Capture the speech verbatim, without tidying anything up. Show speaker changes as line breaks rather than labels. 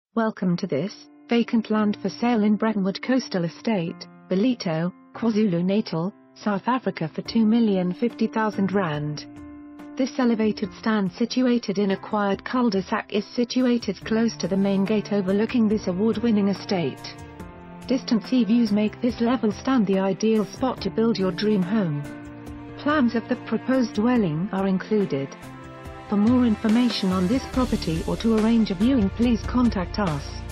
Welcome to this, vacant land for sale in Brettenwood Coastal Estate, Ballito, KwaZulu Natal, South Africa for two million fifty thousand rand. This elevated stand situated in a quiet cul-de-sac is situated close to the main gate overlooking this award-winning estate. Distant sea views make this level stand the ideal spot to build your dream home. Plans of the proposed dwelling are included. For more information on this property or to arrange a viewing, please contact us.